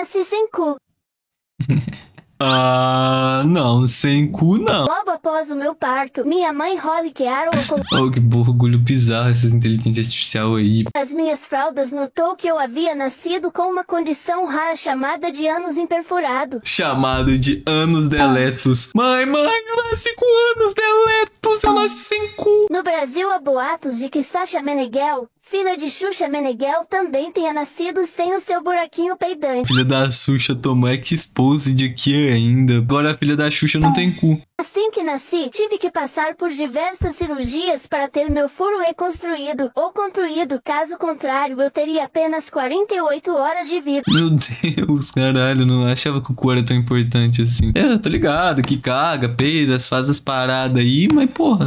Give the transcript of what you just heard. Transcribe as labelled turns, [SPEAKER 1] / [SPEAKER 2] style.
[SPEAKER 1] nasci sem cu.
[SPEAKER 2] Ah, não, sem cu não.
[SPEAKER 1] Logo após o meu parto, minha mãe Holly Carroll
[SPEAKER 2] Oh, que orgulho bizarro essa inteligência artificial aí.
[SPEAKER 1] as minhas fraldas notou que eu havia nascido com uma condição rara chamada de ânus imperfurado.
[SPEAKER 2] Chamado de anos deletos. Mãe, eu nasci com anos deletos, eu nasci sem cu.
[SPEAKER 1] No Brasil há boatos de que Sasha Meneghel, filha de Xuxa Meneghel, também tenha nascido sem o seu buraquinho peidante.
[SPEAKER 2] Filha da Xuxa tomou exposed aqui ainda. Agora a filha da Xuxa não tem cu.
[SPEAKER 1] Assim que nasci, tive que passar por diversas cirurgias para ter meu furo reconstruído ou construído. Caso contrário, eu teria apenas 48 horas de vida.
[SPEAKER 2] Meu Deus, caralho, não achava que o cu era tão importante assim. Eu tô ligado que caga, peida, faz as paradas aí, mas porra.